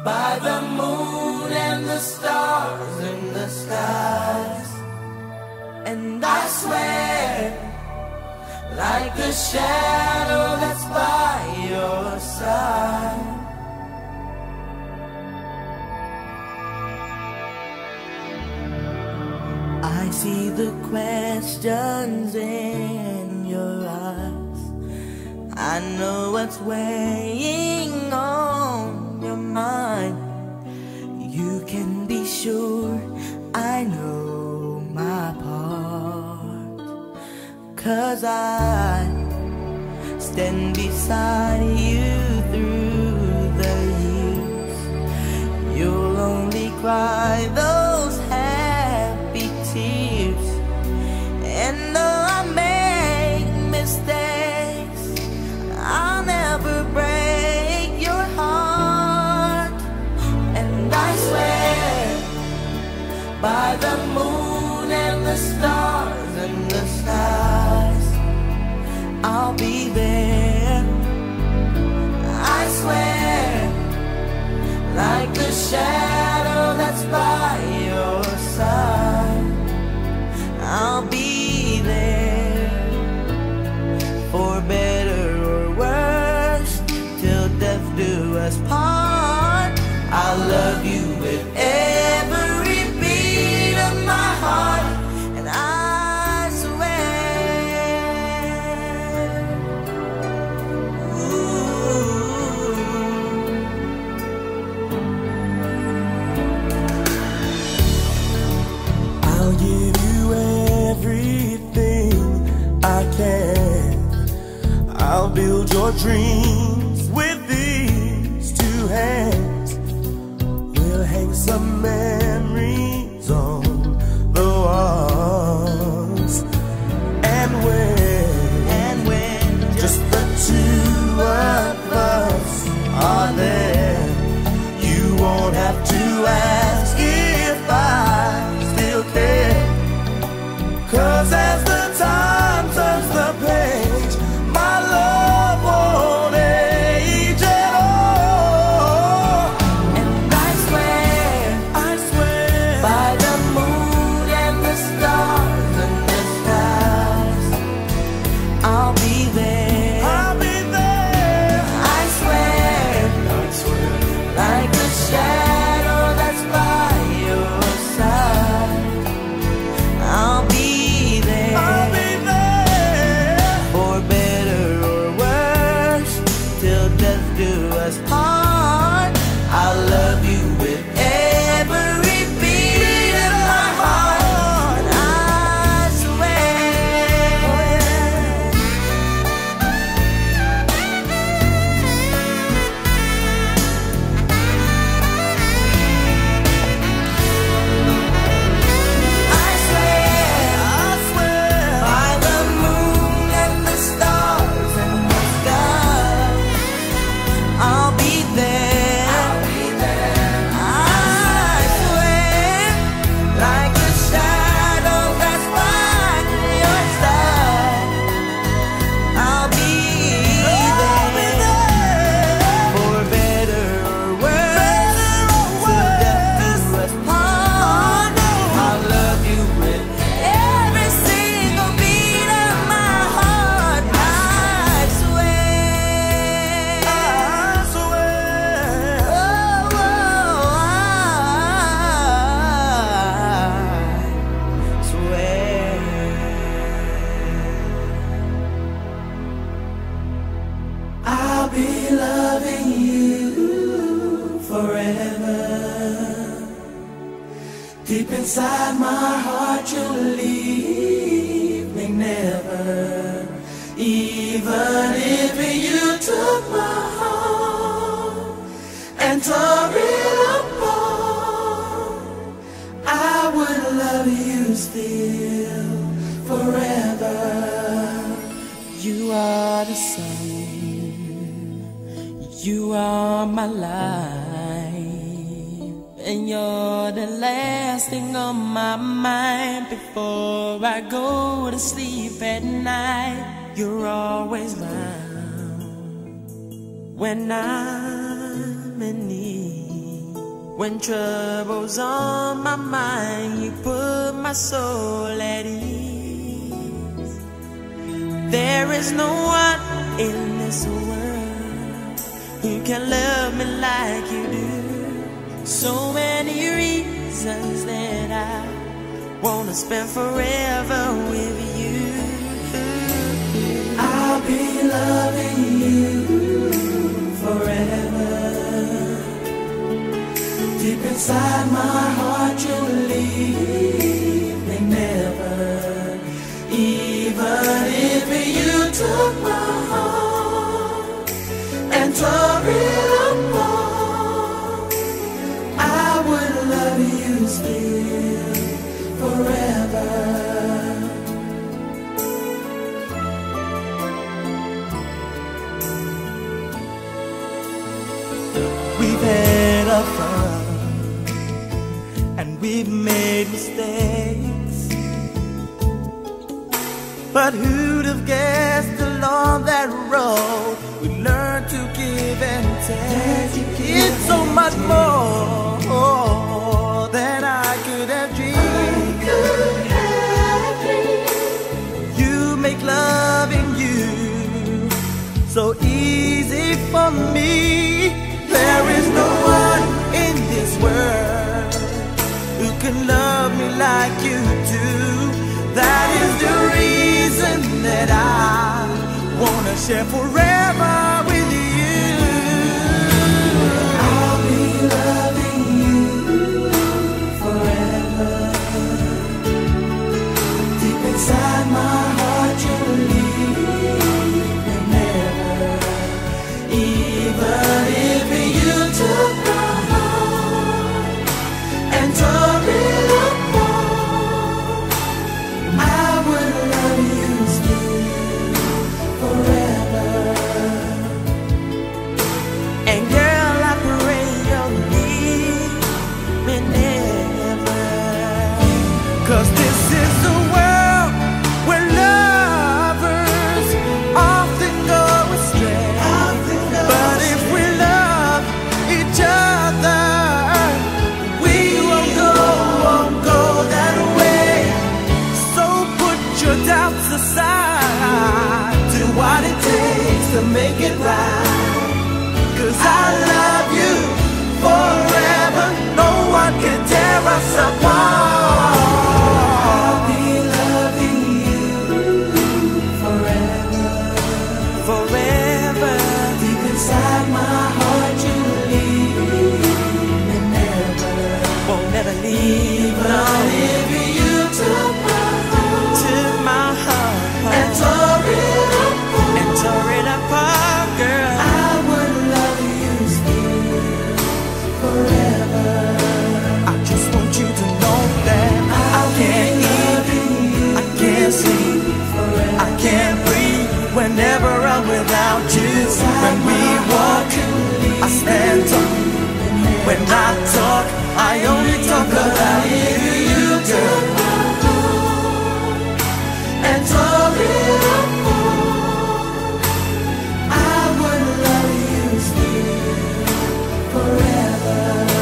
by the moon and the stars in the skies. And I swear, like a shadow that's by your side, I see the questions in your eyes. I know what's weighing on your mind. You can be sure I know my part, 'cause I stand beside you through the years. You'll only cry those happy tears. And though I make mistakes, I'll never break your heart. And I swear, by the moon and the stars and the skies, I'll be there. I swear, like a shadow that's by your side, I'll be there. For better or worse, till death do us part. I'll love you with every beat of my heart. And I swear, ooh, I'll give you everything I can. I'll build your dreams with these two hands. We'll hang some memories on the walls. And when just the two of us are there, you won't have to ask if I still care. 'Cause as the time turns the page, my love won't age at all. And I swear, by the moon and the stars and the skies, I'll be there. I'll be there. I swear, like a shadow that's by your side, I'll be there. I'll be there. For better or worse, till death do us part. I'll love you with every beat of my heart. And I swear, I swear, by the moon and the stars and the skies, I'll be there. I swear, like a shadow that's by your side, I'll be there. For better or worse, till death do us part. I'll love you with every single beat of my heart. I swear, oh, I swear. I'll be loving you forever. Deep inside my heart, you'll leave me never. Even if you took my heart and tore it apart, I would love you still forever. You are the sun, you are my life, and you're the last thing on my mind before I go to sleep at night. You're always round when I'm in need. When trouble's on my mind, you put my soul at ease. There is no one in this world who can love me like you do. So many reasons that I wanna spend forever with you. I'll be loving you forever. Deep inside my heart you'll leave me never. Even if you took my heart and tore it apart, I would love you still forever. We've had our fun and we've made mistakes, but who'd have guessed along that road we learned to give and take? It's so much more than I could have dreamed. You make loving you so easy for me. There is no one in this world who can love me like you do. That is the reason that I wanna share forever with you. I'll be loving you forever. Deep inside my heart you'll leave me never. Even if you took my heart and tore it apart, I would love you still forever. And girl, I pray you'll leave me never. 'Cause this is the world where lovers often go astray. But if we love each other, we won't go that way. So put your doubts aside, do what it takes to make it right. 'Cause I love you forever, no one can tear us apart. I'll be loving you forever, forever. Deep inside my heart you leave me never. Won't never leave. Not if you took my heart and tore it apart. And tore it apart, girl. I would love you still forever. I just want you to know that I can't eat, I can't sleep, I can't breathe whenever I'm without you. When we walk, I stand tall. When I talk, I only talk about you, girl. And tore it apart, I would love you still forever.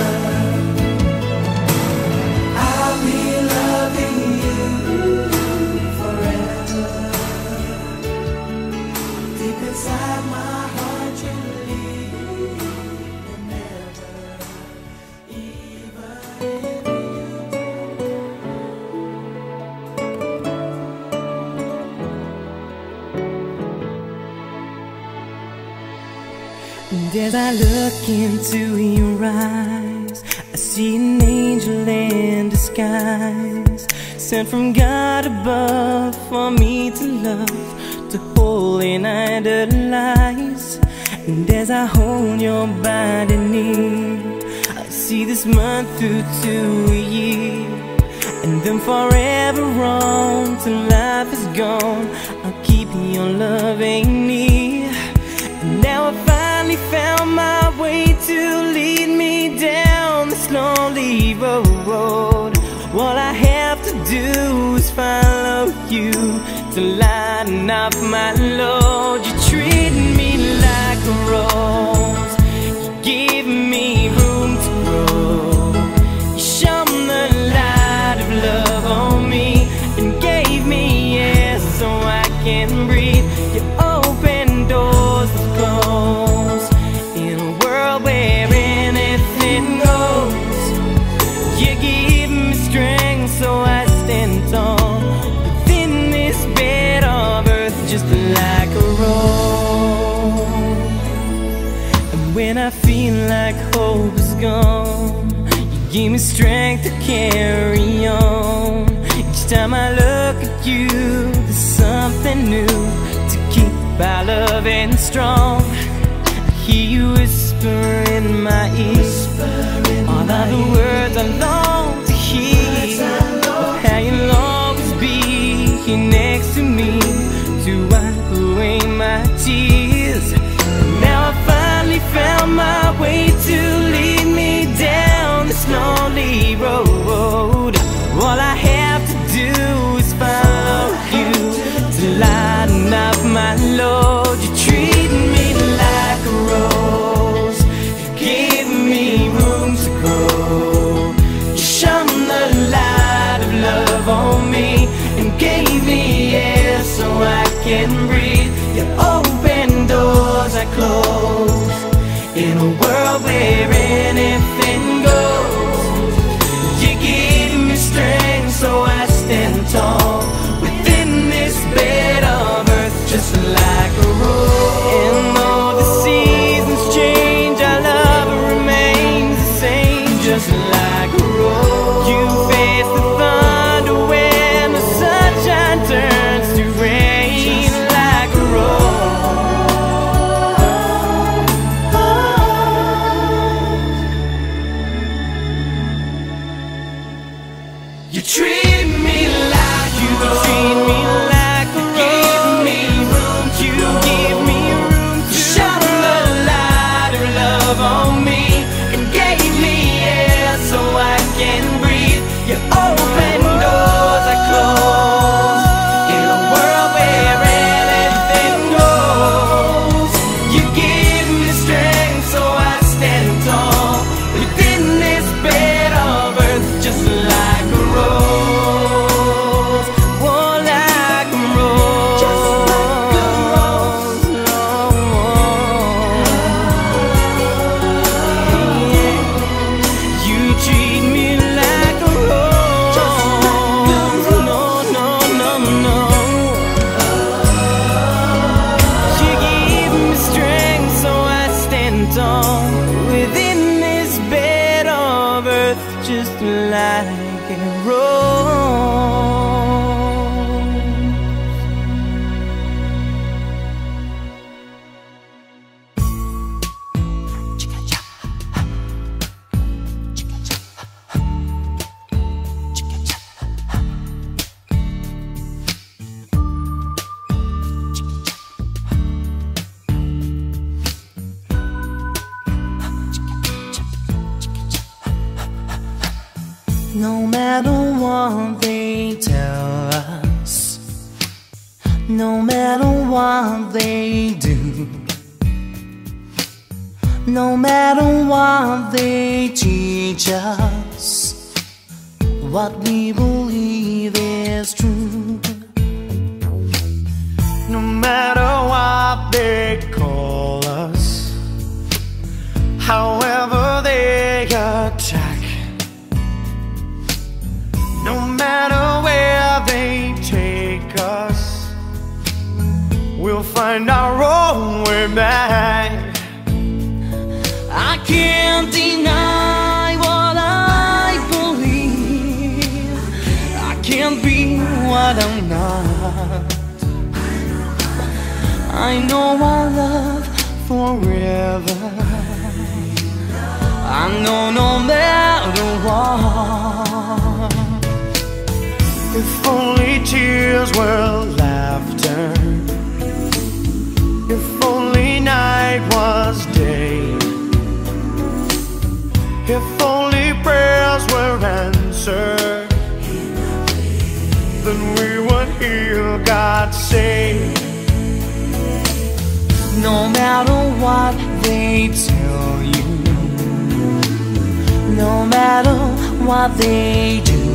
I'll be loving you forever. Deep inside my heart you leave me never. And as I look into your eyes, I see an angel in disguise, sent from God above for me to love, to hold and idolize. And as I hold your body near, I see this month through to a year, and then forever on till life is gone. I'll keep your loving near. And now I finally found my way to lead me down this lonely road. All I have to do is follow you to lighten up my load. You treat me like a rose, you give me room to grow. When I feel like hope is gone, you give me strength to carry on. Each time I look at you, there's something new to keep our loving strong. I hear you whisper in my ear all of the words I long to hear, of how you'll always be here next to me to wipe away my tears. Now I finally found my way to lead me down this lonely road. All I have to do is follow you to lighten up my load. You treat me like a rose, you give me room to grow. You shone the light of love on me and gave me air so I can breathe. You open doors I close in a world where anything goes. You give me strength so I stand tall within this bed of earth, just like a rose. And though the seasons change, our love remains the same, just like a rose. You face the thunder when the sunshine turns to rain, like a rose. You treat me like you treat me like a rose. Give me room, you give me room to shine the light of love on me and gave me air so I can breathe. You open doors I close in a world where anything goes. You give me strength so I stand tall within this bed of earth, just like a rose. Oh, like a rose, just like a rose. You treat me like a rose, just like a rose. No, no, no, no. You give me strength so I stand tall within this bed of earth, just like a rose. No matter what they tell us, no matter what they do, no matter what they teach us, what we believe is true. No matter what they call us, however they attack, no matter where they take us, we'll find our own way back. I can't deny what I believe. I can't be what I'm not. I know our love forever. I know no matter what. If only tears were laughter, if only night was day, if only prayers were answered, then we would hear God say. No matter what they tell you, no matter what they do,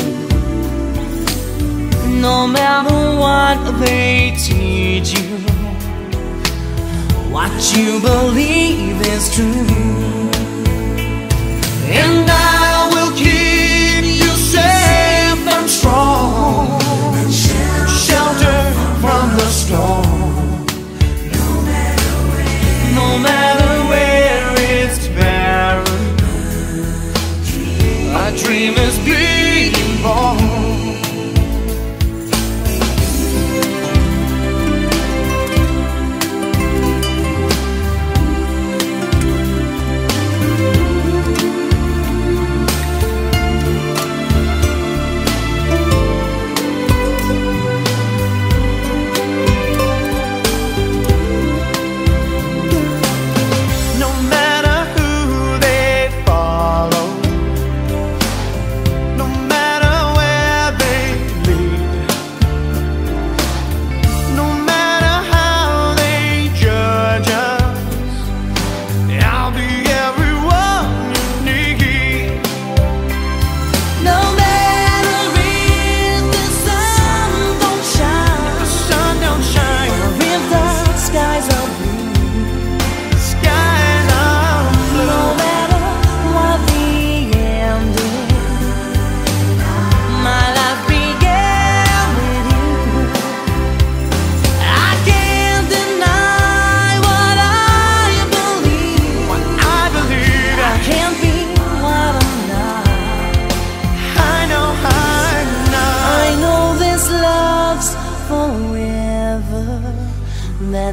no matter what they teach you, what you believe is true. And I will keep you safe and strong, shelter from the storm, no matter where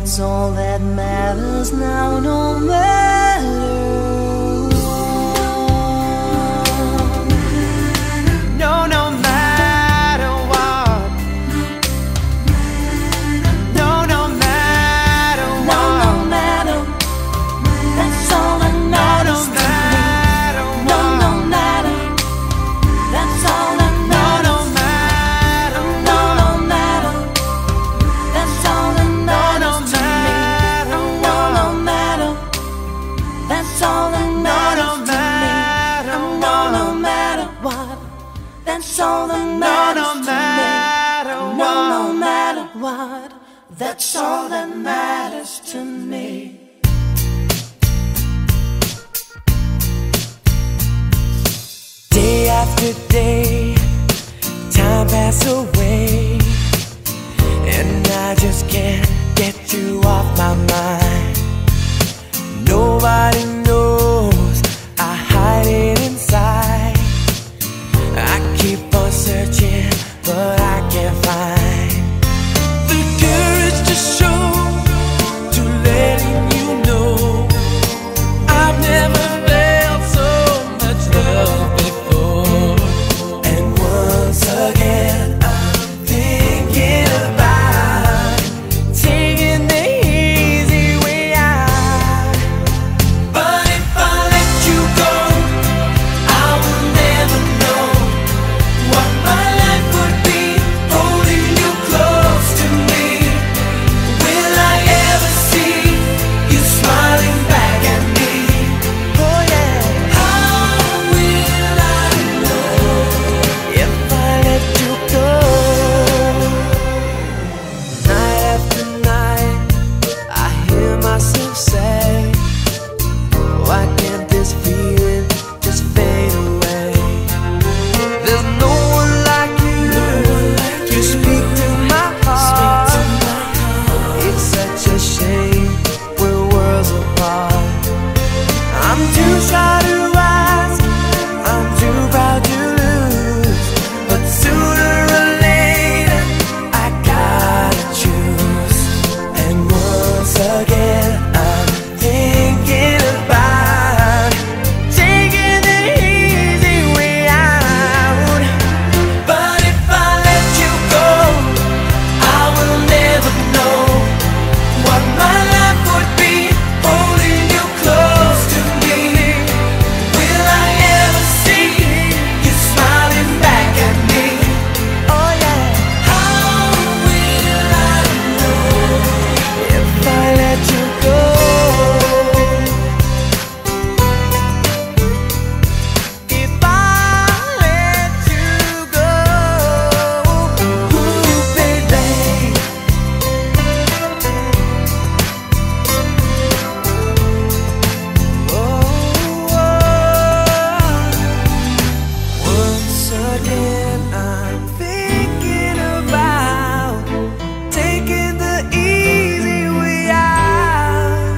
that's all that matters now, no matter what. No, no matter what. No, no matter what. No, no matter. That's all that matters to me. No, no matter. That's all that matters. No, no matter. No, no matter. That's all that matters to me. No, no matter. That's all that matters to me. No, no matter what. That's all that matters to me. No, no matter what. That's all that matters to me. Day after day, time passes away, and I just can't get you off my mind. Nobody knows I hide it inside. I keep on searching, but I can't find the courage to show, to letting you know I've never felt so much love before. And once again I'm thinking about taking the easy way out. But if I let you go, I will never know what my life would be holding you close to me. Will I ever see you smiling back at me? Oh yeah. How will I know if I let you go? Night after night, I hear myself say, why can't this feeling just fade away? There's no one like you. You speak to my heart. It's such a shame we're worlds apart. I'm too shy to ask, I'm too proud to lose, but sooner or later I gotta choose. And once again I'm thinking about taking the easy way out. But if I let you go, I will never know what my life would be holding you close to me. Will I ever see you smiling back at me? Oh yeah. How will I know if I let you go? If I let you go, ooh, baby. Once again I'm thinking about taking the easy way out.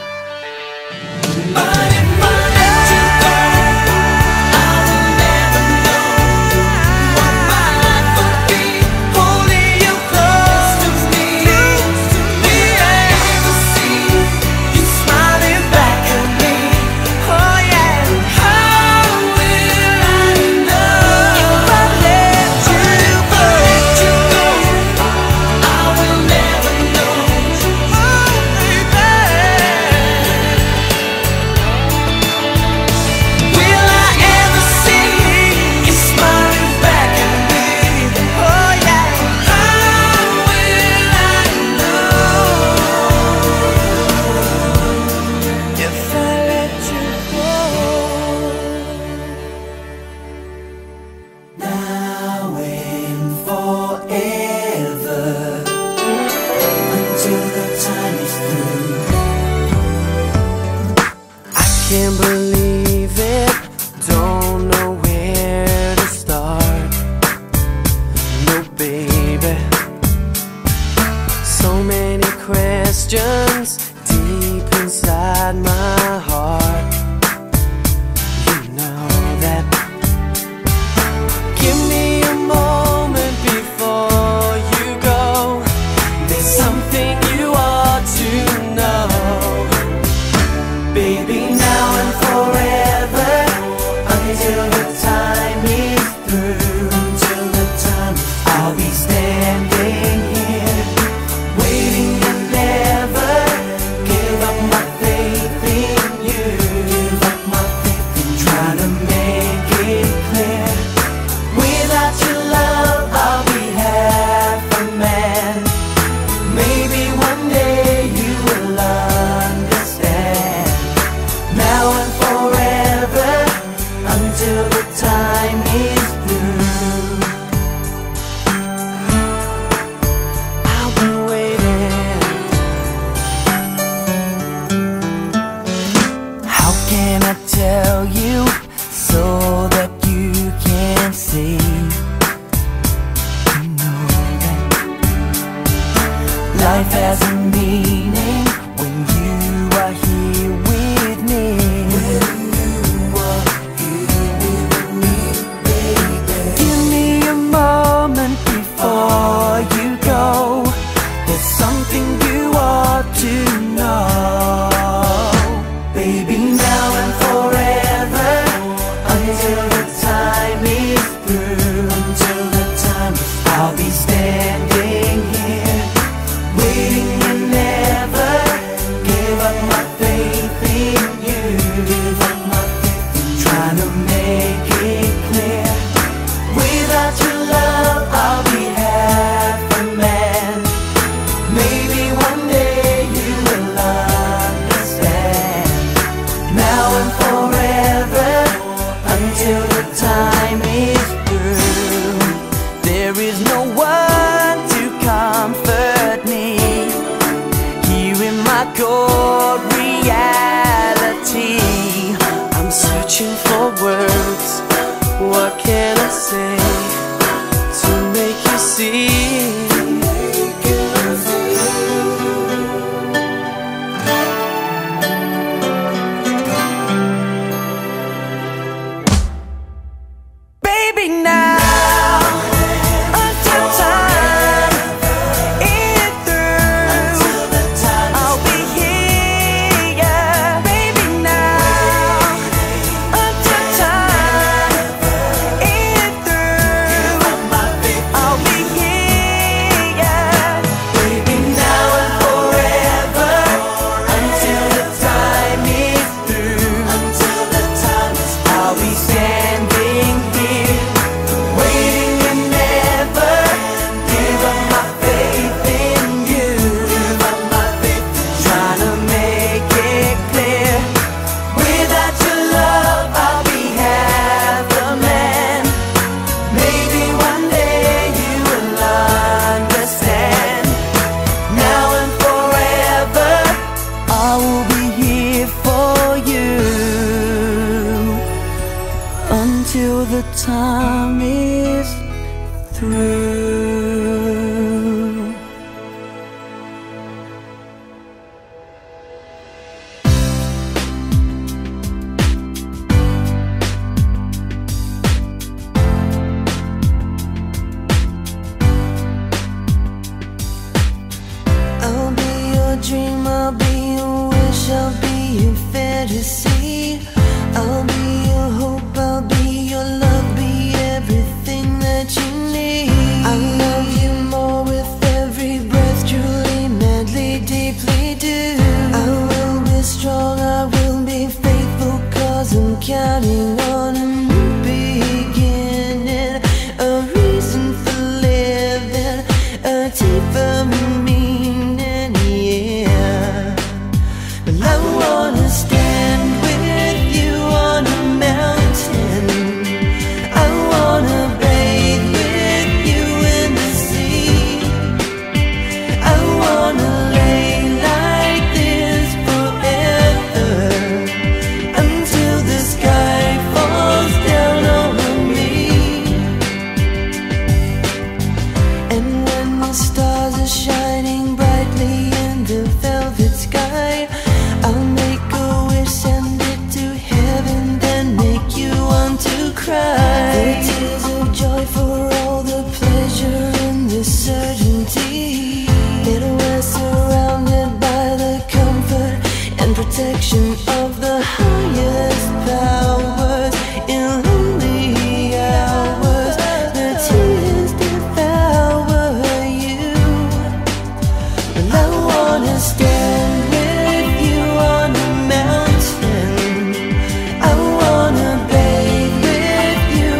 But if I let you go, I will never know what my life would be holding you close to me. Will I ever see you smiling back at me? Oh yeah. How will I know if I let you go? I will never know. Oh baby. Will I ever see you smiling back at me? Oh yeah. How will I know if I let you go? Now and forever, until the time is through. I can't believe it, don't know where to start. No, baby, so many questions deep inside my heart. You know that. Give me a moment before you go. There's something you ought to the time is through. I'll be your dream, I'll be your wish, I'll be your fantasy. I'll be your hope, I'll be your love, be everything that you need. I love you more with every breath, truly, madly, deeply do. I will be strong, I will be faithful, 'cause I'm counting on a new beginning, a reason for living, a deeper meaning, yeah. Well, I wanna stand with you on a mountain. I wanna bathe with you in the sea. I wanna lay like this forever, until the sky falls down over me. And when the stars are shining brightly in the velvet sky, I'll make a wish, send it to heaven, then make you want to cry. The tears of joy for all the pleasure and the certainty that we're surrounded by the comfort and protection of the highest powers. In lonely hours, the tears devour you. Well, I wanna stand with you on a mountain. I wanna bathe with you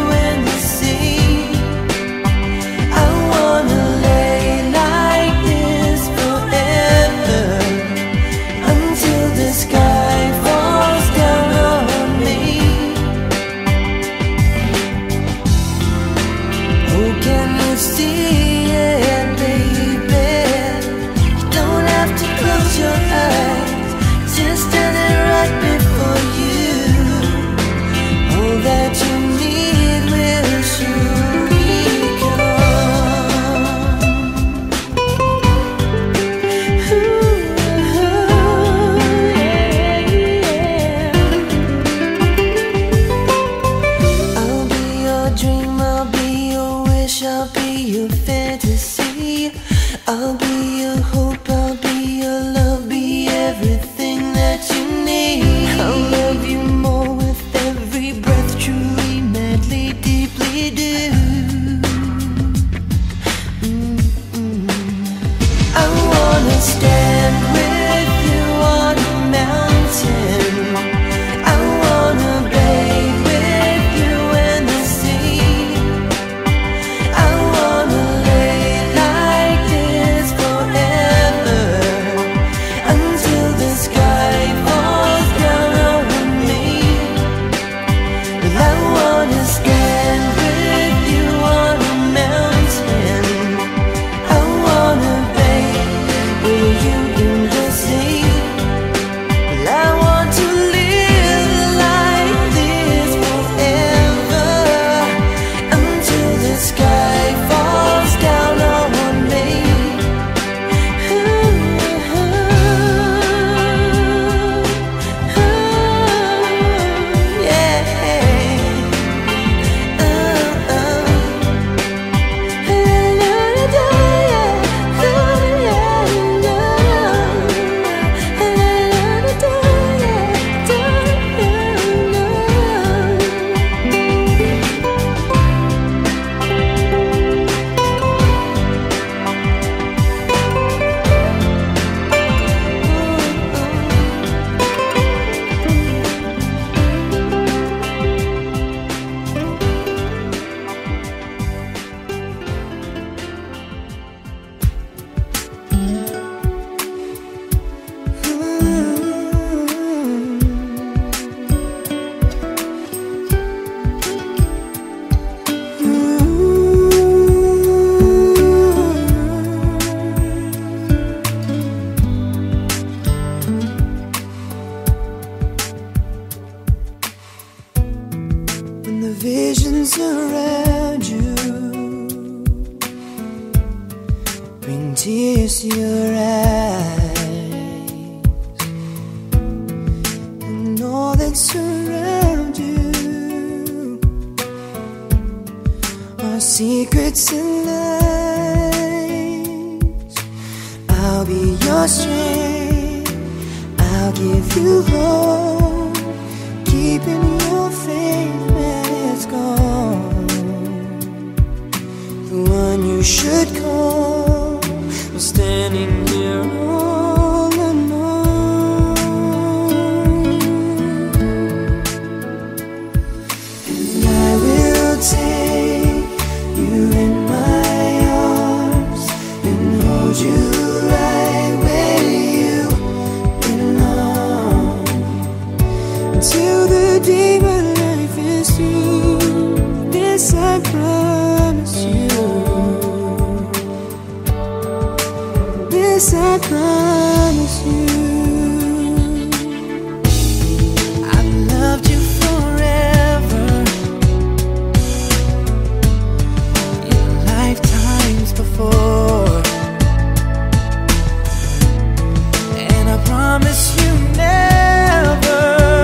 visions around you bring tears to your eyes, and all that's around you are secrets and lies. I'll be your strength, I'll give you hope, keeping your faith when it's gone. The one you should call, I'm standing here all alone. And I will take you in my arms and hold you right where you belong, until the day my life is through. This I promise you, this I promise you. I've loved you forever, in lifetimes before, and I promise you never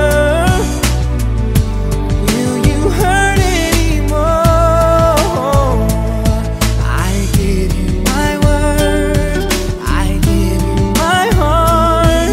will you hurt anymore. I give you my word, I give you my heart.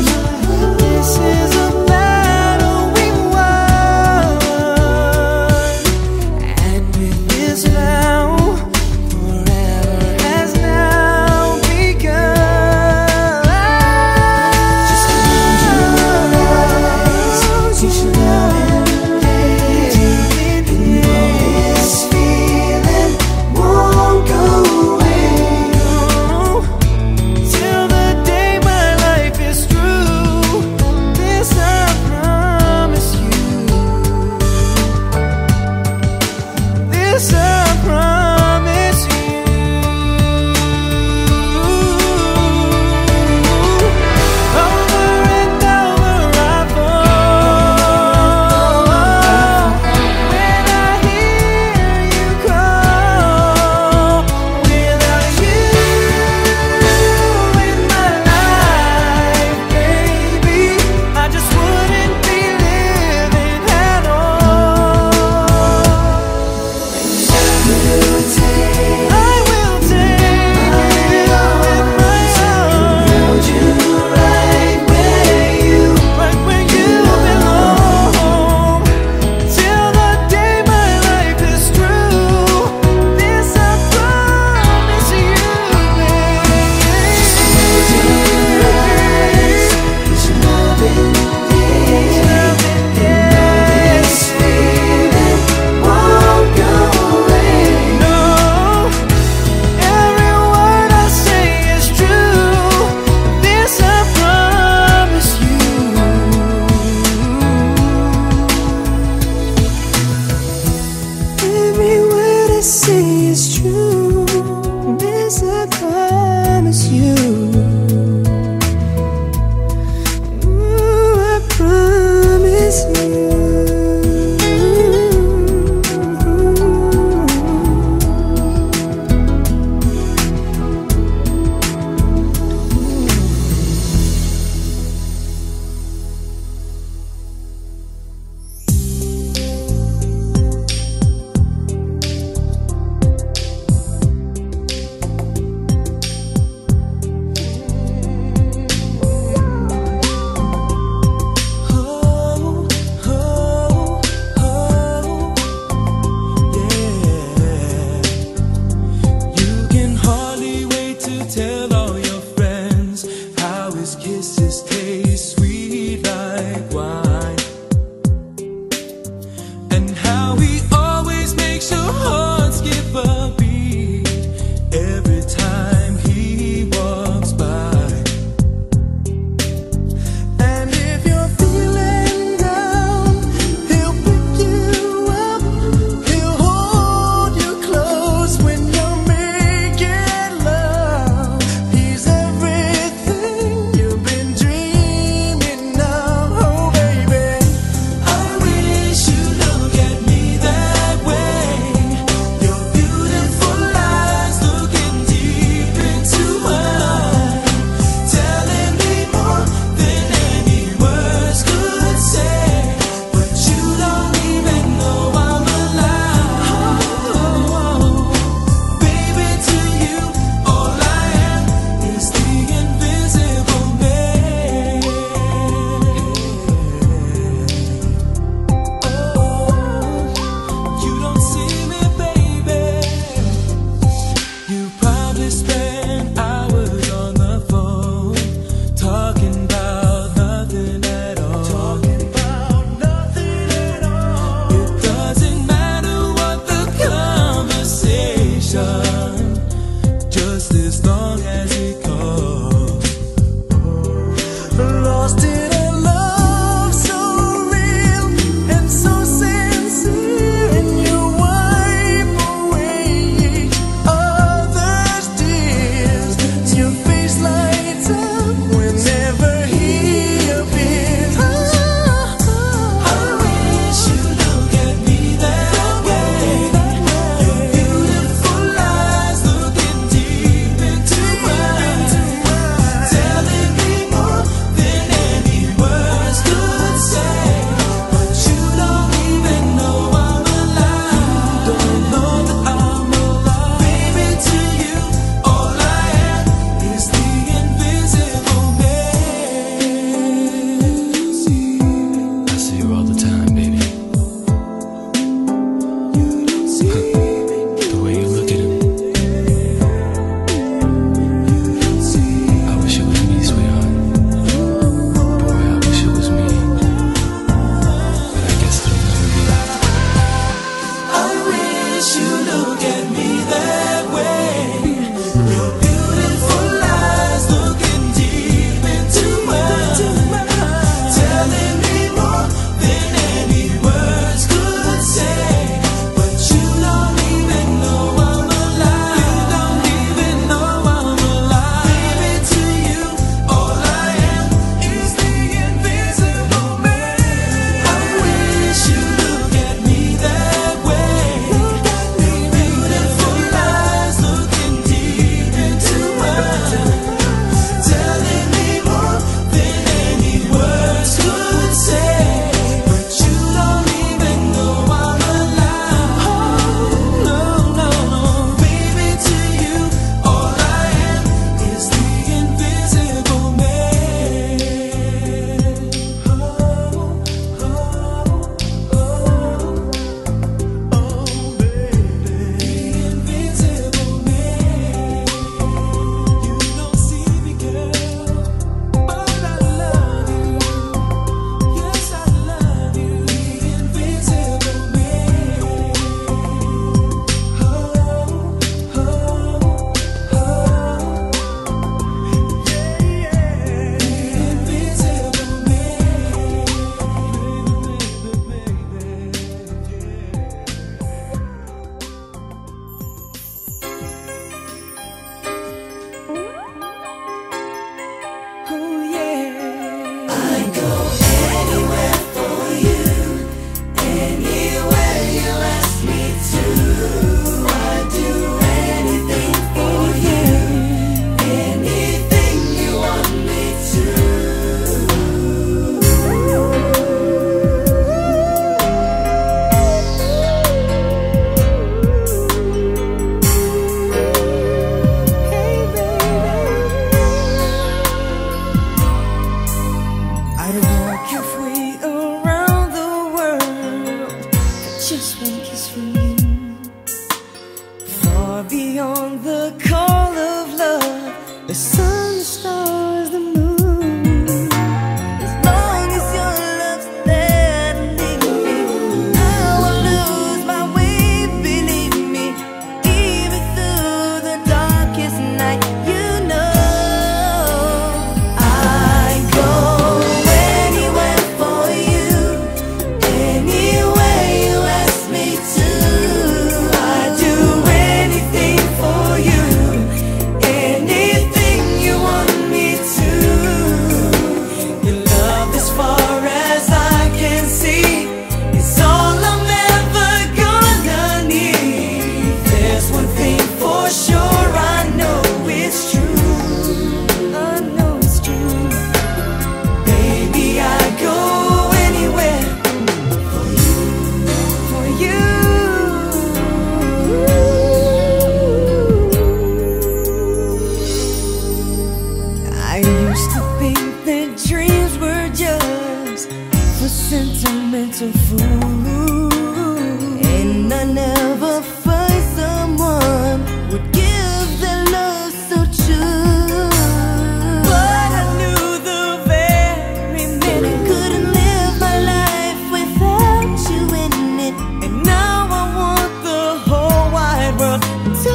sentimental fool, and I never find someone would give their love so true. But I knew the very minute couldn't live my life without you in it, and now I want the whole wide world to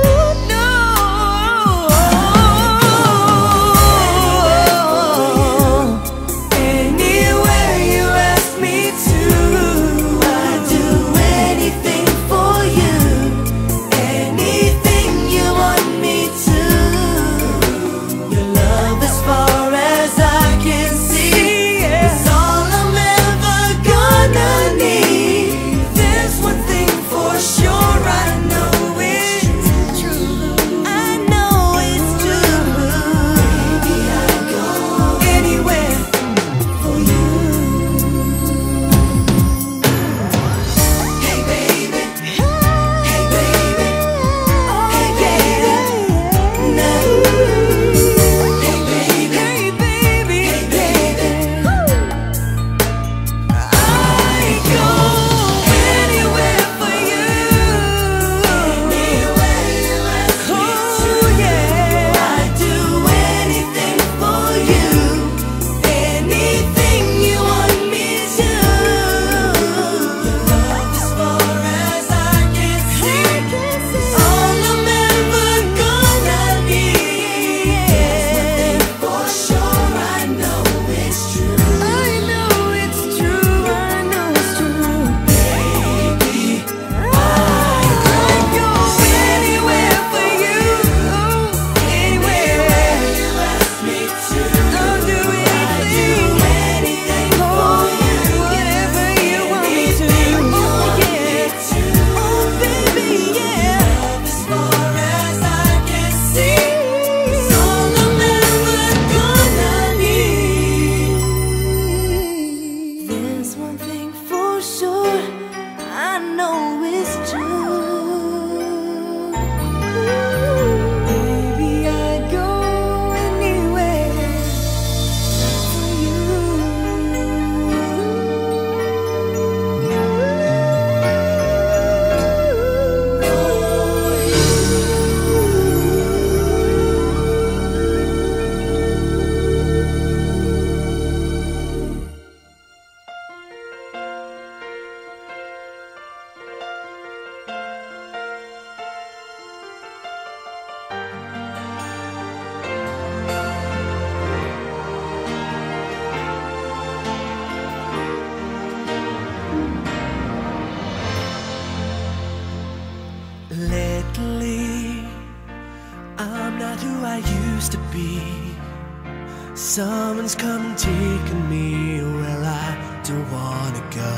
Someone's come and taken me where I don't wanna go.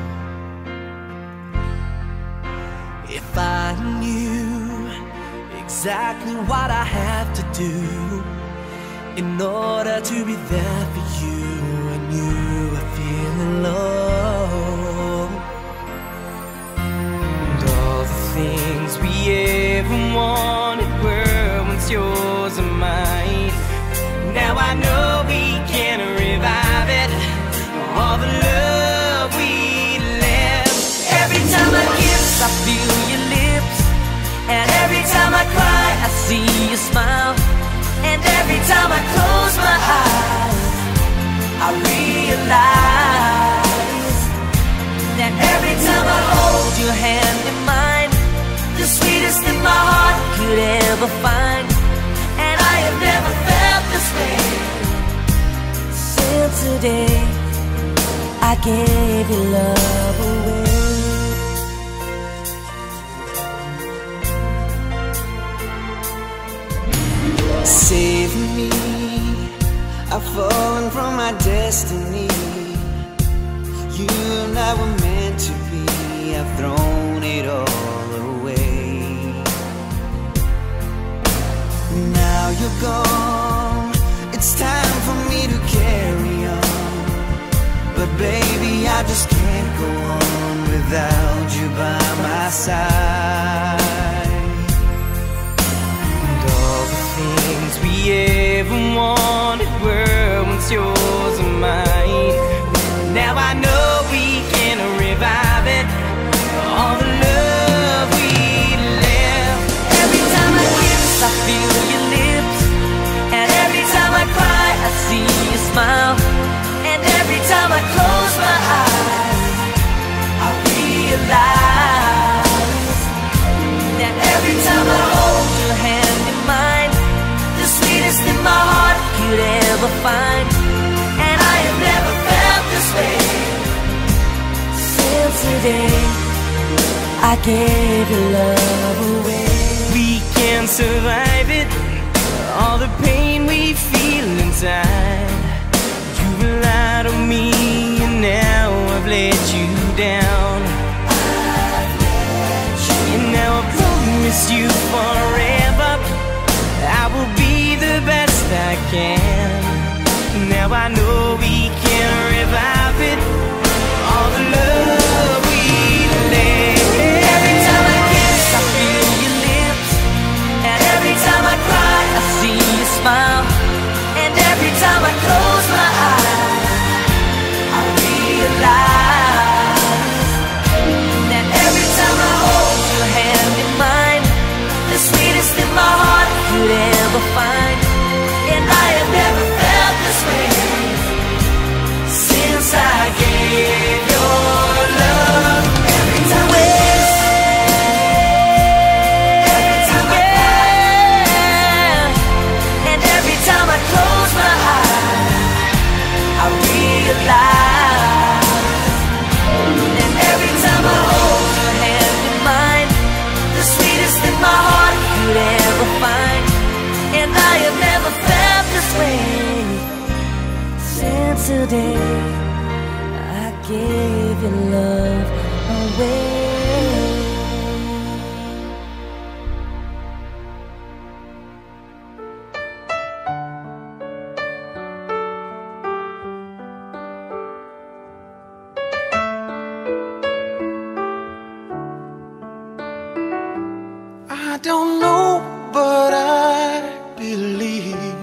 If I knew exactly what I have to do in order to be there for you when you are feeling low, and all the things we ever wanted were once yours and mine. Now I know we can revive it, all the love we left. Every time I kiss, I feel your lips, and every time I cry, I see you smile. And every time I close my eyes, I realize that every time I hold your hand in mine, the sweetest thing my heart could ever find. And I have never felt this way since the day I gave your love away. Save me, I've fallen from my destiny. You and I were meant to be, I've thrown it all away. Now you're gone, it's time for me to carry on. But baby, I just can't go on without you by my side. And all the things we ever wanted were once yours and mine. Now I know we Yesterday I gave your love away. We can't survive it, all the pain we feel inside. You relied on me and now I've let you down. And now I promise you forever I will be the best I can. Now I know we can revive it, all the love we left. Every time I kiss, I feel your lips, and every time I cry, I see you smile. And every time I close my eyes, I realize that every time I hold your hand in mine, the sweetest thing my heart could ever find. And I have never felt this way since I gave your love. Every time I kiss, every time I cry, and every time I close my eyes, I realize. And every time I hold your hand in mine, the sweetest thing my heart could ever find. And I have never felt this way since the day I gave your love away. I don't know, but I believe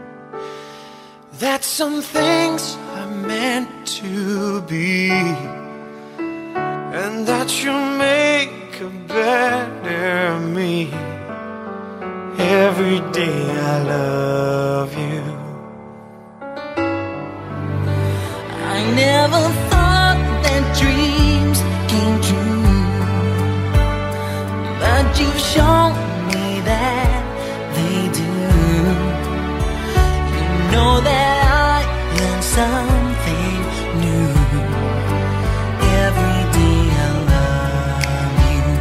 that some things are meant to be, and that you'll make a better me. Every day I love you. I never thought that dreams came true, but you've shown me that they do. You know that I learn something new. Every day I love you.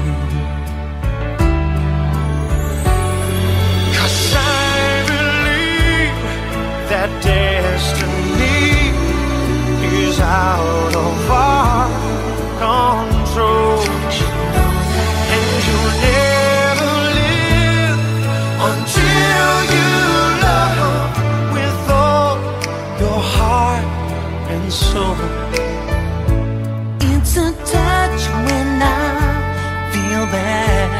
'Cause I believe that destiny is out of our control, and you'll never live until you love with all your heart and soul. It's a touch when I feel bad.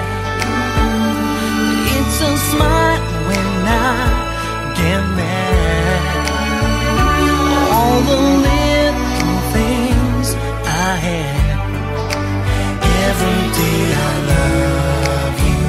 It's a smile when I get mad. All the little things I had. Every day I love you.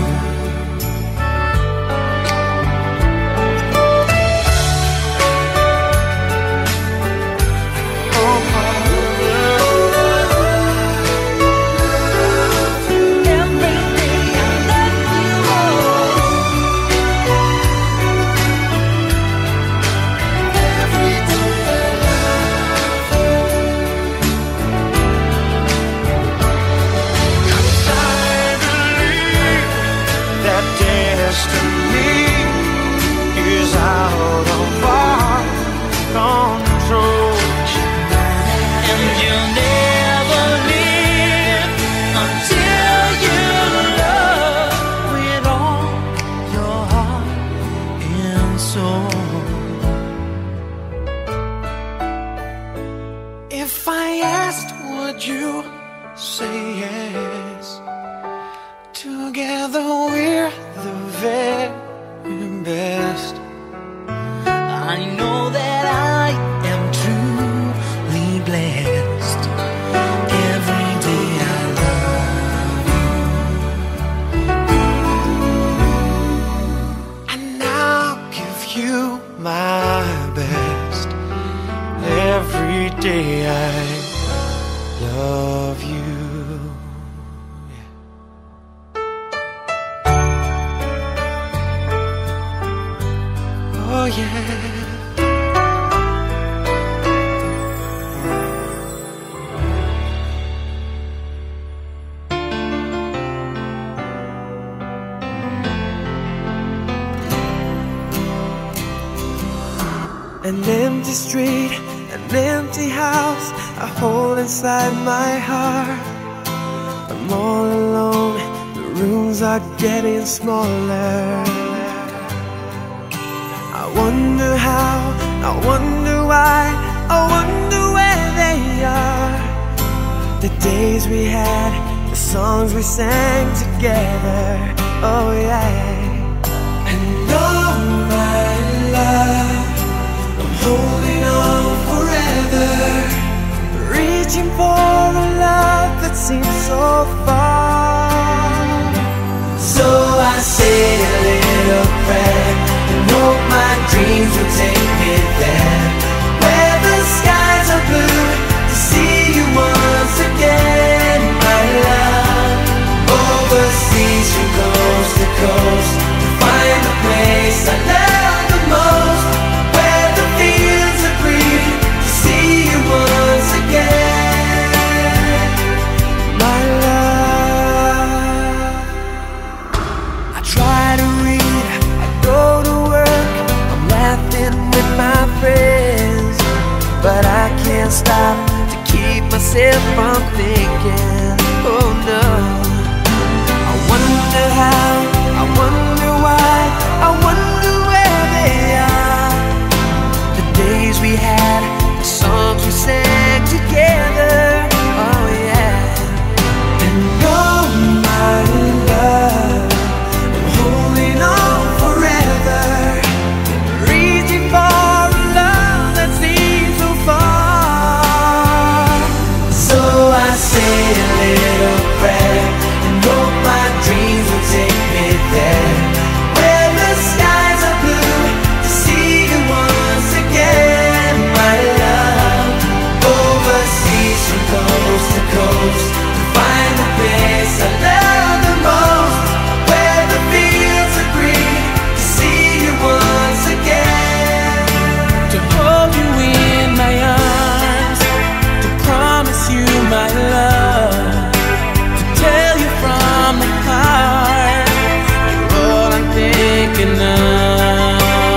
Destiny is out of our control, And you'll never live until you love with all your heart and soul. if I asked, would you say yes? Together we're the very best. I know that I am truly blessed. Every day I love you. And I'll give you my best. Every day I love you. Oh yeah. An empty street, an empty house I hold inside my heart. I'm all alone, the rooms are getting smaller. I wonder how, I wonder why, I wonder where they are. The days we had, the songs we sang together, oh yeah. And oh my love, I'm holding on forever, reaching for a love that seems so far. So I say a little prayer and hope my dreams will take me there, where the skies are blue, to see you once again, my love. Overseas from coast to coast, to find the place I love the most, where the fields are green, to see you once again, my love. I try to read, I go to work, I'm laughing with my friends, but I can't stop to keep myself from thinking, oh no. I wonder how, I wonder why, I wonder where they are. The days we had, the songs we sang together, oh yeah. And oh my love, I'm holding on forever, reaching for a love that seems so far. So I say a little prayer and hope my dreams will take me there, where the skies are blue, to see you once again, my love. Overseas from coast to coast, to find the place I love the most, where the fields are green, to see you once again, to hold you in my arms, to promise you my love, to tell you from the heart, you're all I'm thinking of.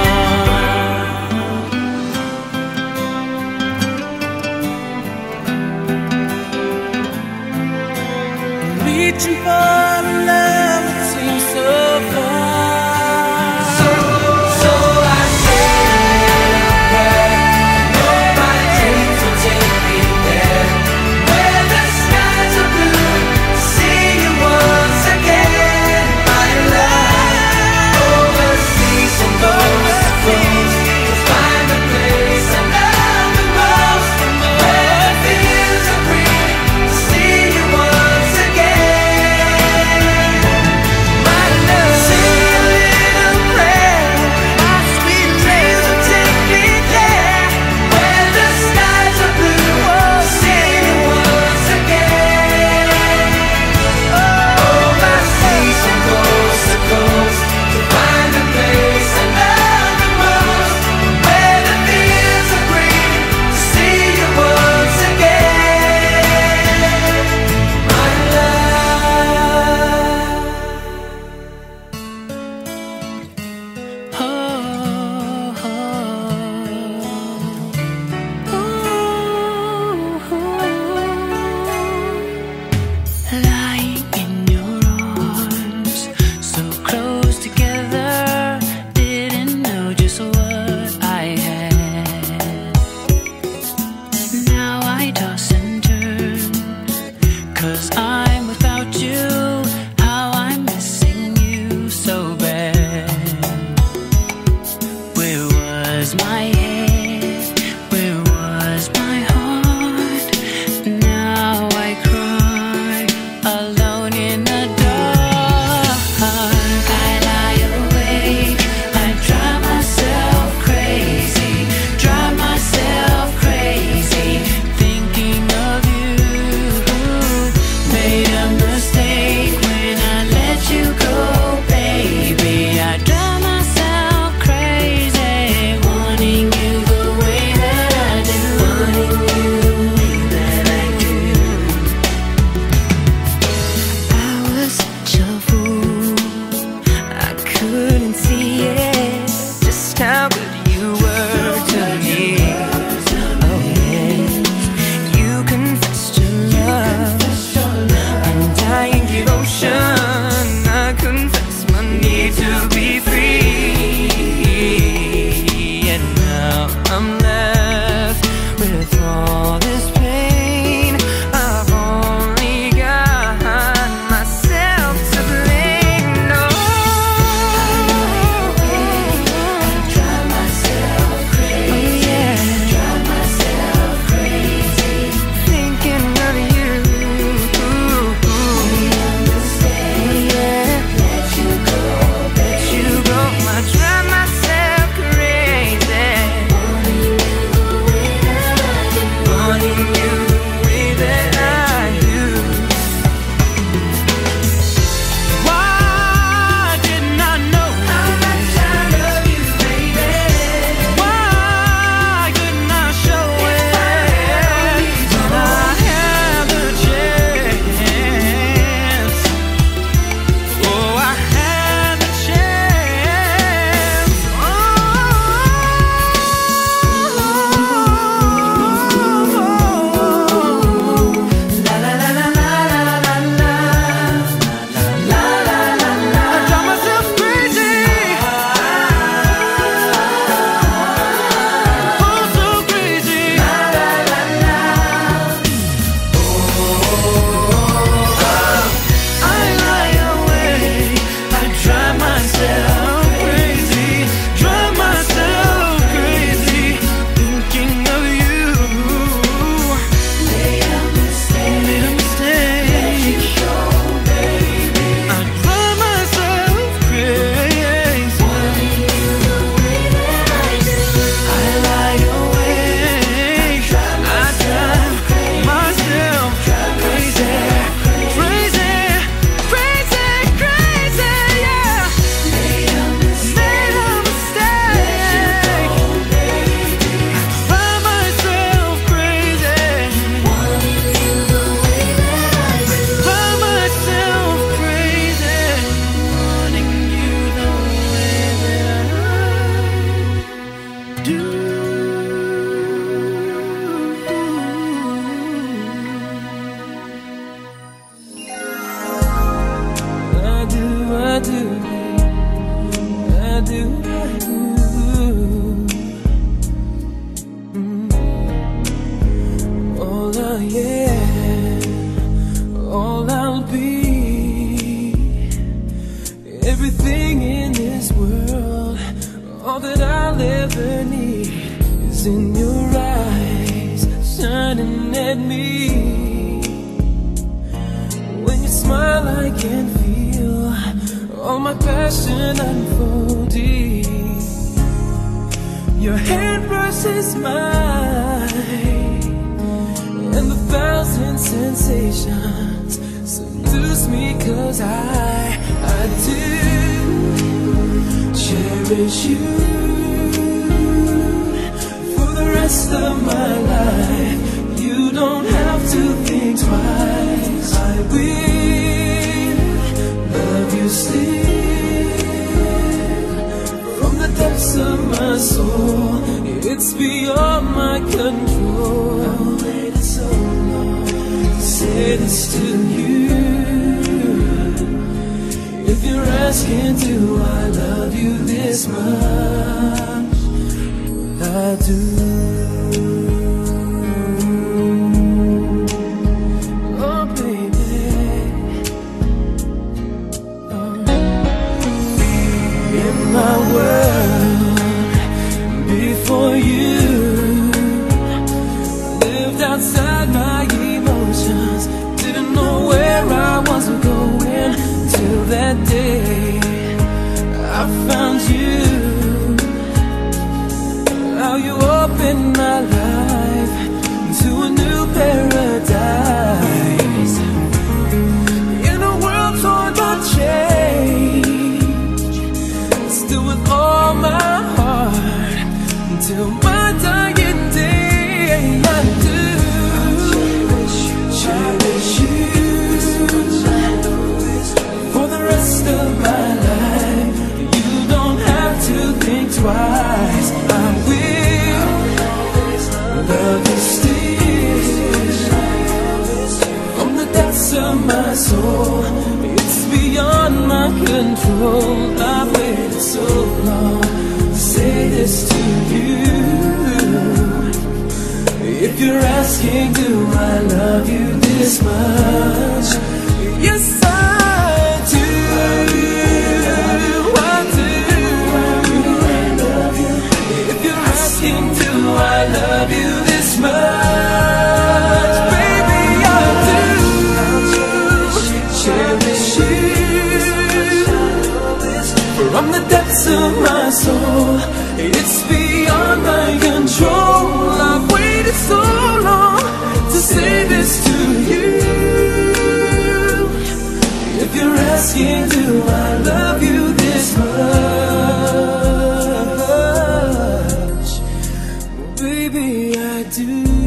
I'm reaching for a love that seems so far. So I say a prayer, and hope my dreams will take me there, where the skies are blue, to see you once again, my love. Overseas and coast to coast, to find the place I love the most, where the fields are green, to see you once again. do, I do, I do. All I am, all I'll be, everything in this world, all that I'll ever need is in your eyes, shining at me. When you smile, I can feel all my passion unfolding. Your hand brushes mine, and the thousand sensations seduce me, 'cause I do cherish you for the rest of my life. You don't have to think twice. I will love you still from the depths of my soul. It's beyond my control. I've waited so long to say this to you. If you're asking, do I love you this much? Well, I do. Oh, baby. In my world, before you, lived outside my emotions, didn't know where I was going, till that day I found you. How you opened my life to a new paradise. In a world torn by change, still with all my heart, until my dying day, I do cherish you for the rest of my life. You don't have to think twice. I will love you still from the depths of my soul. It's beyond my control. I've waited so long to say this to you. If you're asking, do I love you this much? Yes, I do. I do. If you're asking, do I love you this much? Baby, I do. Cherish you from the depths of my soul. It's beyond my control. I've waited so long to say this to you. If you're asking, do I love you this much? Well, baby, I do.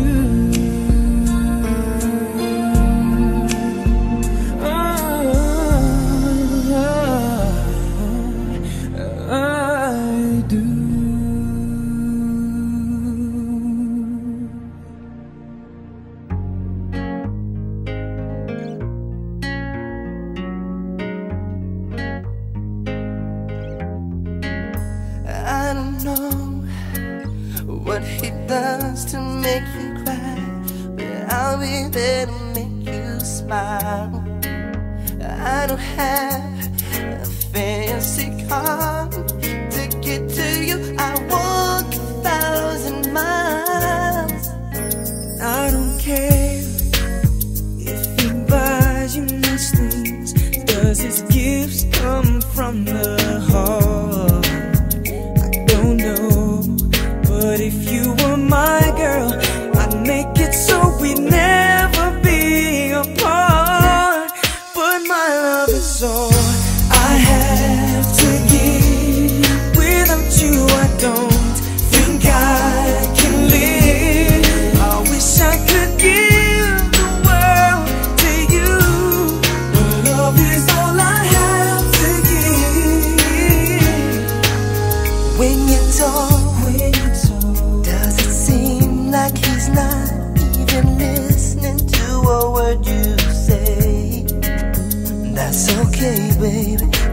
I don't know what he does to make you cry, but I'll be there to make you smile. I don't have a fancy car to get to you. I walk 1,000 miles. I don't care if he buys you nice things, does his gifts come from the heart? I don't know, but if you were my girl, I'd make it so we'd never be apart. But my love is all I have to give. Without you, I don't think I can live. I wish I could give the world to you, but love is all I have to give. When you talk, does it seem like he's not even listening to a word you say? That's okay, baby, 'cause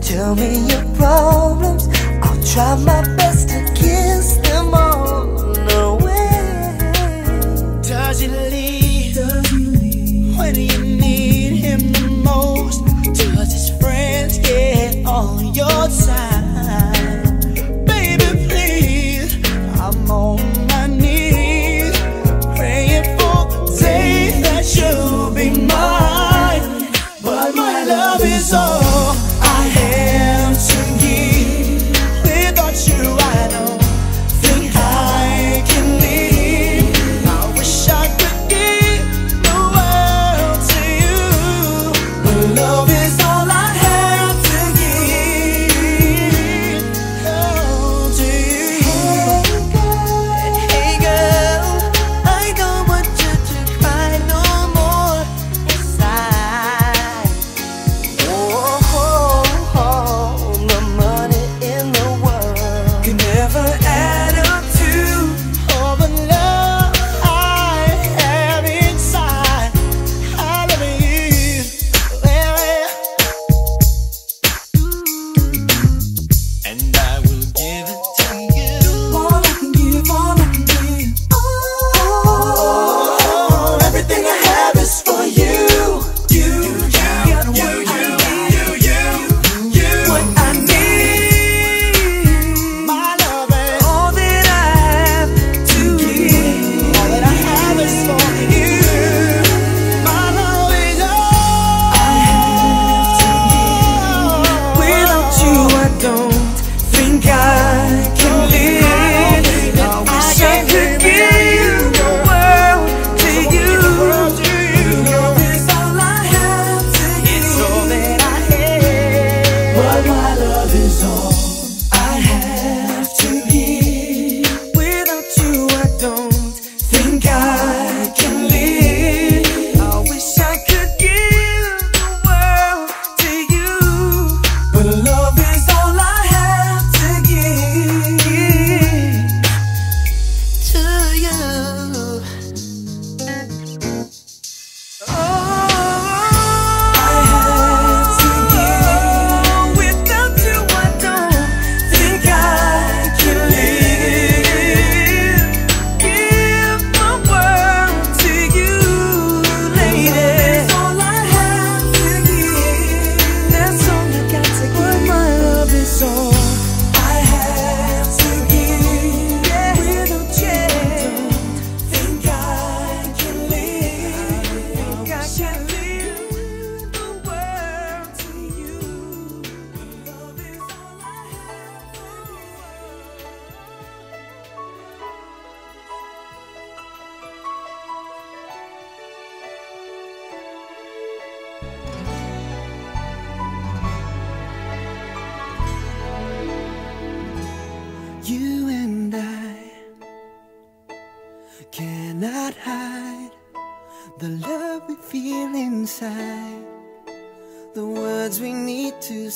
Tell me your problems, I'll try my best to kiss them all away. Does he leave when you need him the most? Does his friends get on your side? Baby, please, I'm on my knees, praying for the day that you'll be mine. But my love is all I have to give. Without you, I don't think I can live. I wish I could give the world to you, but love is all I have to give. Oh, to you. Hey girl, I don't want you to cry no more inside. The money in the world Can never add up to all the love I have inside. I love you, and I will give it to you. All I can give, all I can give. Oh, everything I have is for you. What I need, my love, and all that I have to give. All that I have is for you. My love is all I have to give. Without you, I don't think I can live. I wish I could give the world to you. Love is all I have to give. It's all that I have. But my love is all I have to give. Without you, I don't think I can live. I wish I could give the world to you, but love is all I have to give to you. I have to give. Without you, I don't think I can live. Give my world to you, lady. That's all I have to give. That's all I got to give. My love is all I have to give. Without you, I don't think I can live. I can live the world to you. Love is all I have to give. You and I cannot hide the love we feel inside, the words we need to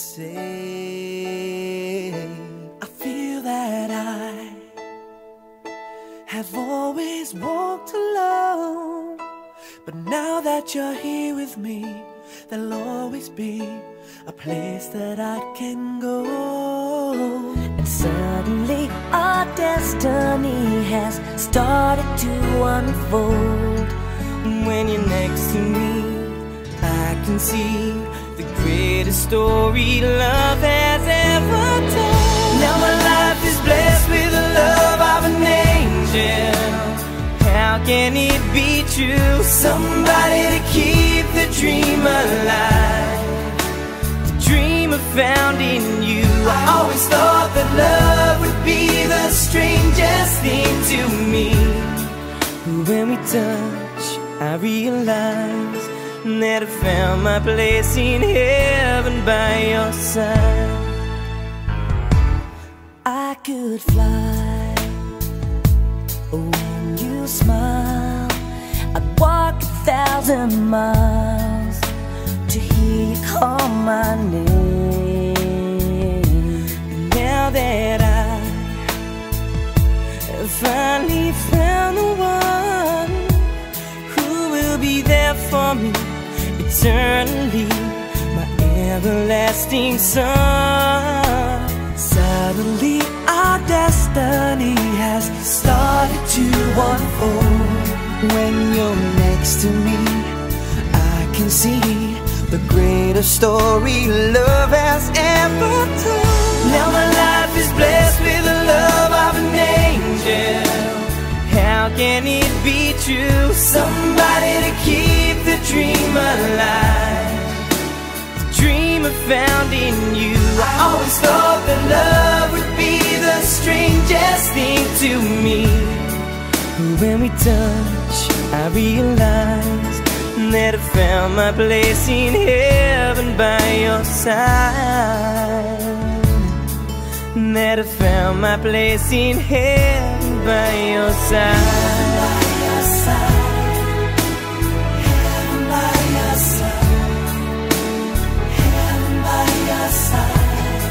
say. I feel that I have always walked alone, but now that you're here with me, there'll always be a place that I can go. And suddenly our destiny has started to unfold. When you're next to me, I can see the greatest story love has ever told. Now my life is blessed with the love of an angel. How can it be true? Somebody to keep the dream alive, the dream I found in you. I always thought that love would be the strangest thing to me. When we touch, I realize that I found my place in heaven by your side. I could fly when you smile. I'd walk 1,000 miles to hear you call my name. Now that I have finally found the one who will be there for me eternally, my everlasting sun. Suddenly our destiny has started to unfold. When you're next to me, I can see the greatest story love has ever told. Now my life is blessed with the love of an angel. How can it be true? Somebody to keep the dream alive, the dream I found in you. I always thought that love would be the strangest thing to me. When we touch, I realize that I found my place in heaven by your side. That I found my place in heaven by your side. Heaven by your side. Heaven by your side.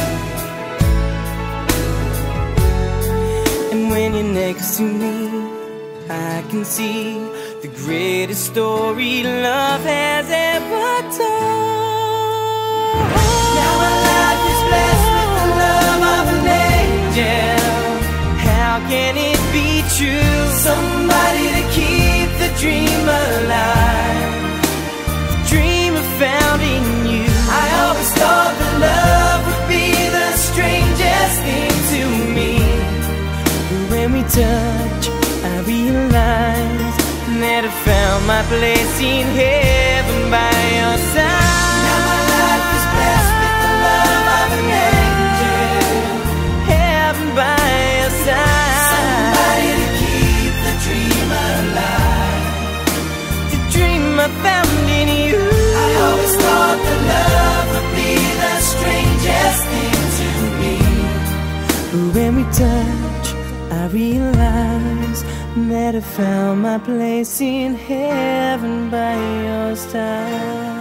And when you're next to me, I can see the greatest story love has ever told. Now my life is blessed with the love of an angel. How can it be true? Somebody to keep the dream alive, the dream I found in you. I always thought that love would be the strangest thing to me. When we touch, I realize that I found my place in heaven by your side. Now my life is blessed with the love of an angel. Heaven by your side. Somebody to keep the dream alive, the dream I found in you. I always thought that love would be the strangest thing to me. When we touch, I realize that I found my place in heaven by your side.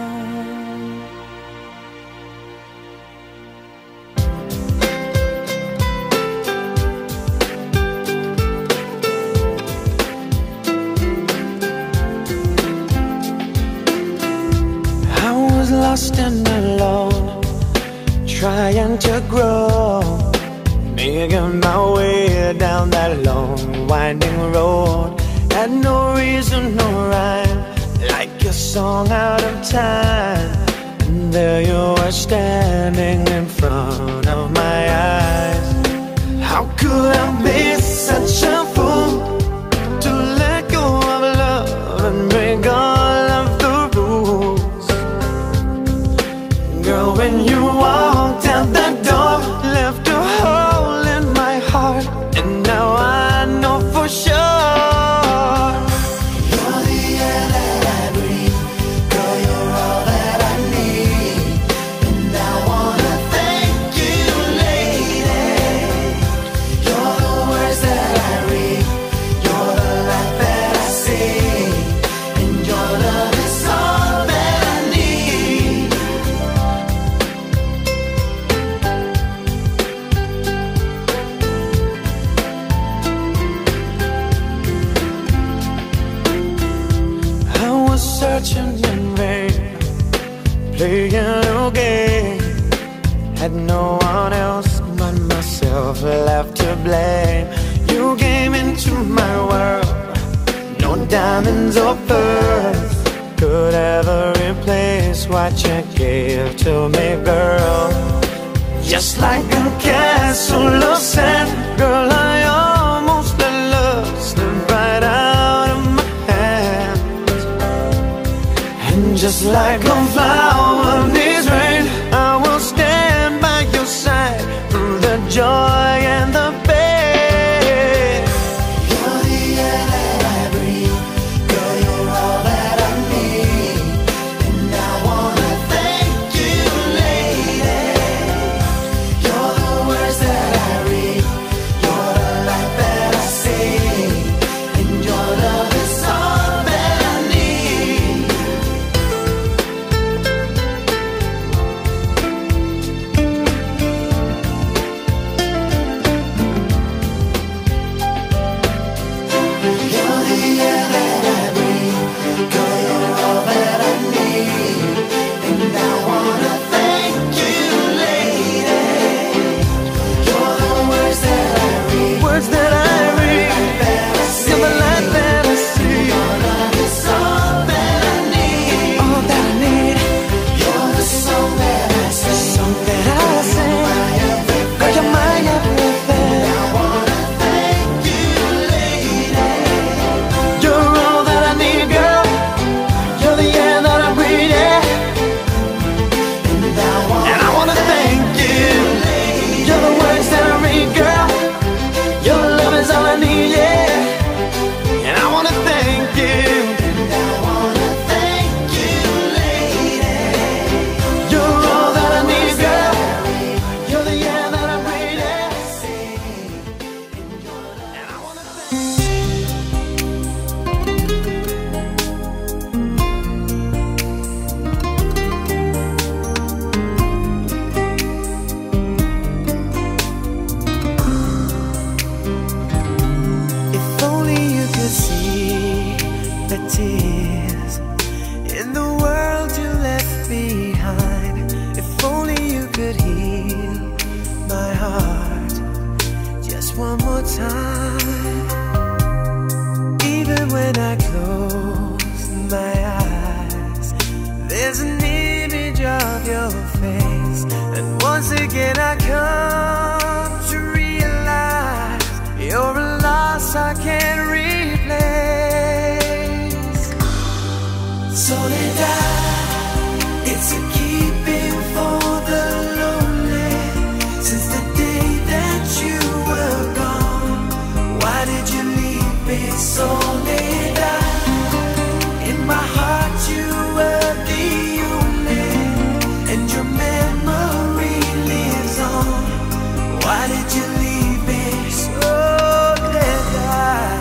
I was lost and alone, trying to grow, making my way down that long winding road. Had no reason, no rhyme, like a song out of time. And there you were standing in front of my eyes. How could I be such a fool to let go of love and break all of the rules? Girl, when you walked out the door, left a hole in my heart, and now I know for sure you're the air that I breathe. Girl, you're all that I need, and I wanna thank you, lady. You're the words that I read, you're the light that I see, and your love is all that I need. I was searching in vain, playing a game. Had no one else but myself left to blame. You came into my world, no diamonds or pearls could ever replace what you gave to me, girl. Just like a castle of sand, girl, I almost let love slip right out of my hands. And just like a flower needs rain, I will stand by your side through the joy and the pain. You're the air that I breathe, girl, you're all that I need, and I wanna thank you, lady. You're the words that I read, you're the light that I see, and your love is all that I need. there's an image of your face, and once again I come to realize you're a loss I can't replace. Soledad, it's a keeping for the lonely. Since the day that you were gone, why did you leave me, Soledad? In my heart you were the only, and your memory lives on. Why did you leave me, Soledad?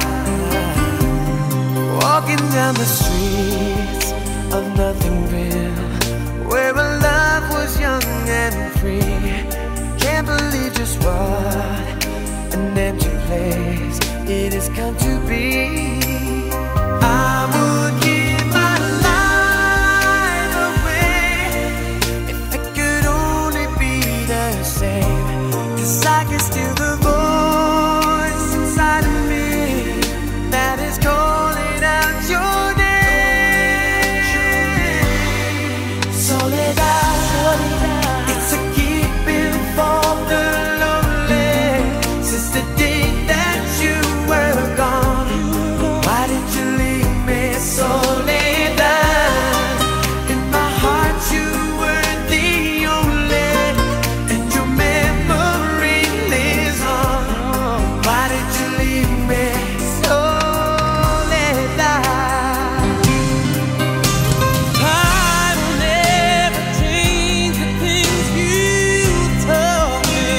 Walking down the streets of nothing real, where our love was young and free. Can't believe just what an empty place it has come to be. I would give my life away if it could only be the same, 'cause I can steal the voice inside of me that is calling out your name. Soledad, it's a keeping for the lonely. Since the day that you were gone, why did you leave me, Soledad? In my heart you were the only, and your memory lives on. Why did you leave me, Soledad? I'll never change the things you told me.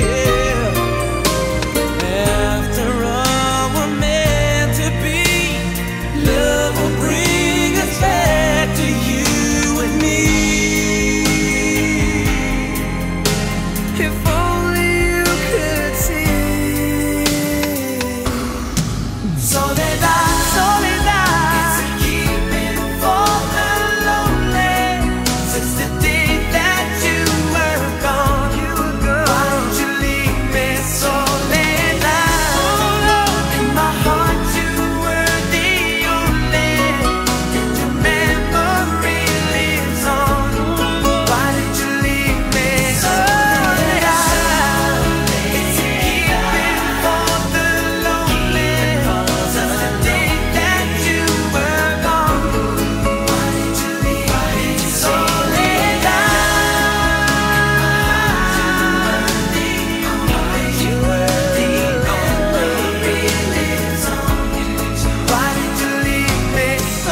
After all, we're meant to be. Love will bring us back to you and me. If only you could see. Soledad, Soledad, it's a keeping for the lonely. Since the day that you were gone, why did you leave me, Soledad? In my heart you were the only, and your memory lives on. Why did you leave me, Soledad? It's a keeping for the lonely. Since the day that you were gone, why did you leave me, Soledad? You were the only, lives on. Why did you leave me,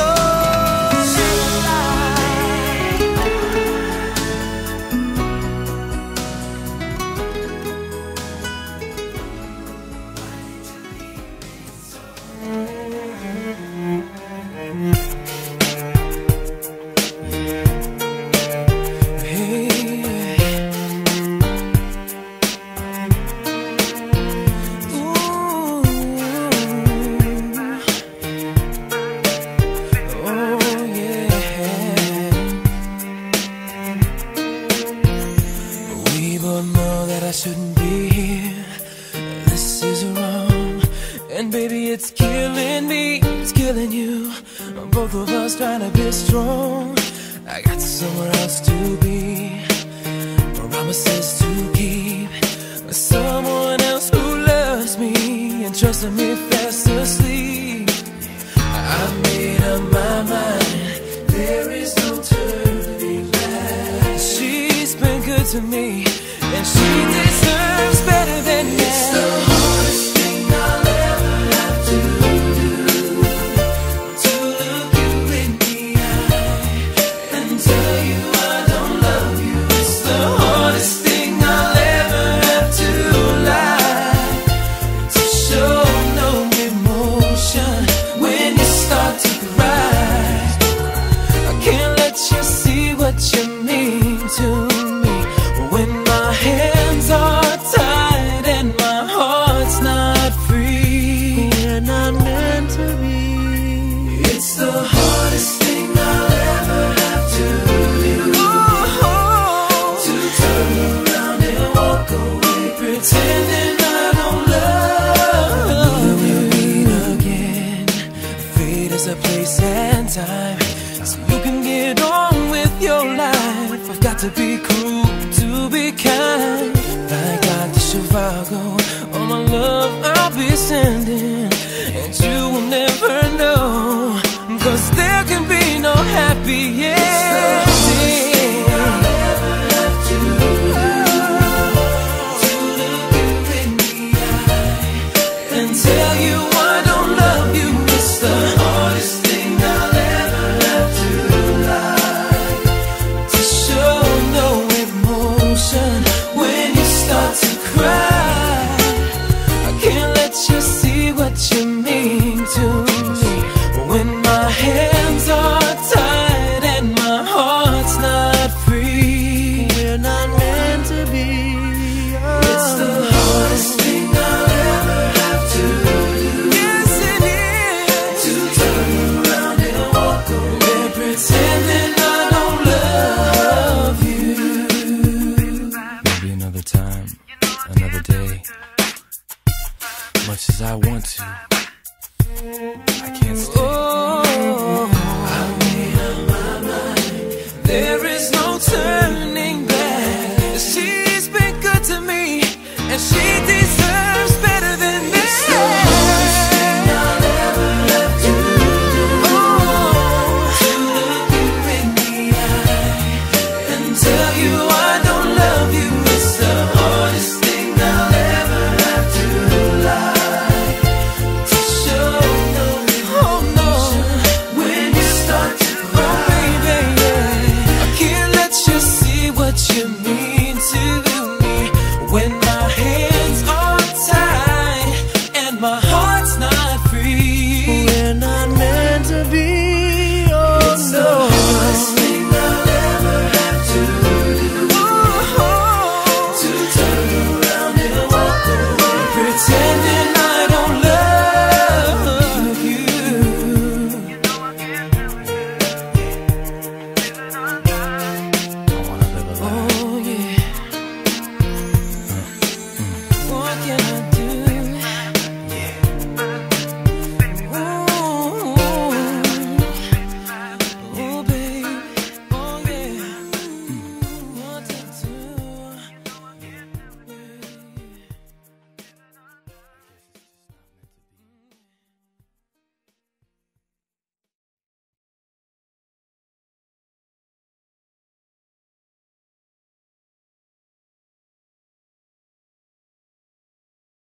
We both know that I shouldn't be here. This is wrong, and baby, it's killing me, it's killing you. Both of us trying to be strong. I got somewhere else to be, promises to keep, someone else who loves me and trusting me fast asleep. I've made up my mind, there is no turning back. She's been good to me, and she deserves better than that. It's the hardest thing I'll ever have to do, to look you in the eye and tell you I don't love you. It's the hardest thing I'll ever have to lie, to show no emotion when you start to cry. I can't let you see what you mean to me when my hands are tied and my heart's not free. We're not meant to be. It's the hardest thing I'll ever have to do, to turn around and walk away, pretending I don't love you. We'll meet again. Fate is a place and time, so you can get on with not to be cruel, to be kind. Like God to Chicago, all my love I'll be sending, and you will never know. 'Cause there can be no happy